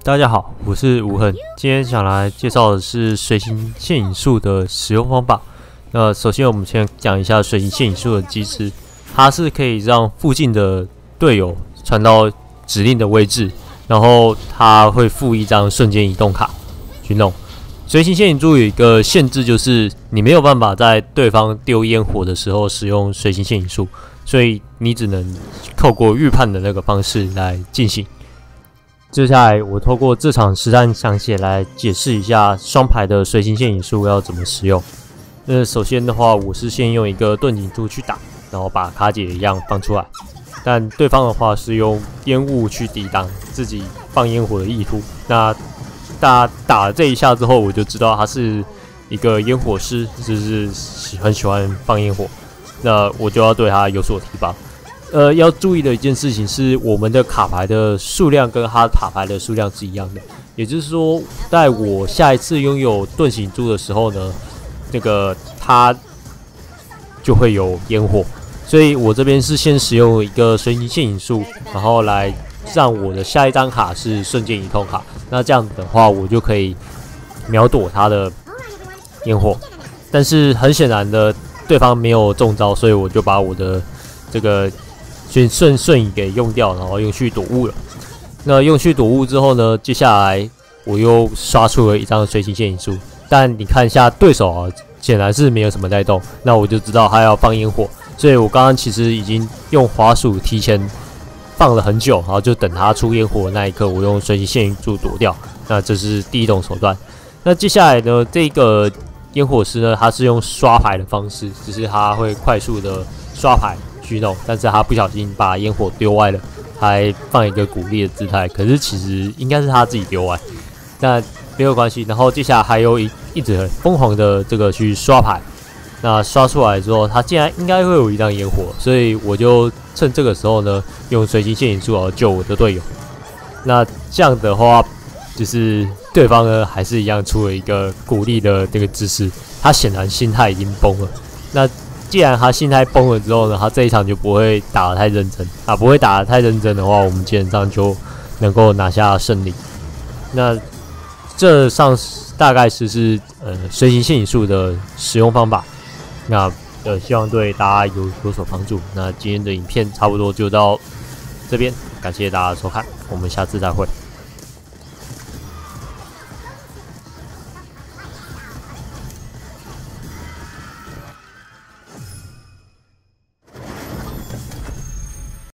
大家好，我是吴恒，今天想来介绍的是随行牵引术的使用方法。那首先我们先讲一下随行牵引术的机制，它是可以让附近的队友传到指令的位置，然后它会附一张瞬间移动卡去弄。随行牵引术有一个限制，就是你没有办法在对方丢烟火的时候使用随行牵引术，所以你只能透过预判的那个方式来进行。接下来，我透过这场实战详解来解释一下双排的随行牵引术要怎么使用。首先的话，我是先用一个盾井柱去打，然后把卡解一样放出来。但对方的话是用烟雾去抵挡自己放烟火的意图。那大家打了这一下之后，我就知道他是一个烟火师，就是很喜欢放烟火。那我就要对他有所提拔。要注意的一件事情是，我们的卡牌的数量跟他塔牌的数量是一样的，也就是说，在我下一次拥有盾形珠的时候呢，它就会有烟火，所以我这边是先使用一个随行牵引术，然后来让我的下一张卡是瞬间移动卡，那这样子的话，我就可以秒躲他的烟火，但是很显然的，对方没有中招，所以我就把我的这个瞬移给用掉，然后用去躲雾了。那用去躲雾之后呢，接下来我又刷出了一张随行牵引术，但你看一下对手啊，显然是没有什么在动，那我就知道他要放烟火，所以我刚刚其实已经用滑鼠提前放了很久，然后就等他出烟火的那一刻，我用随行牵引术躲掉。那这是第一种手段。那接下来呢，这个烟火师呢，他是用刷牌的方式，只是他会快速的刷牌去弄，但是他不小心把烟火丢歪了，还放一个鼓励的姿态，可是其实应该是他自己丢歪，但没有关系。然后接下来还有一直很疯狂的这个去刷牌，那刷出来之后，他竟然应该会有一张烟火，所以我就趁这个时候呢，用随行牵引术救我的队友。那这样的话，就是对方呢还是一样出了一个鼓励的这个姿势，他显然心态已经崩了。那既然他心态崩了之后呢，他这一场就不会打得太认真啊，不会打得太认真的话，我们基本上就能够拿下胜利。那这上大概是随行牵引术的使用方法。那希望对大家有所帮助。那今天的影片差不多就到这边，感谢大家的收看，我们下次再会。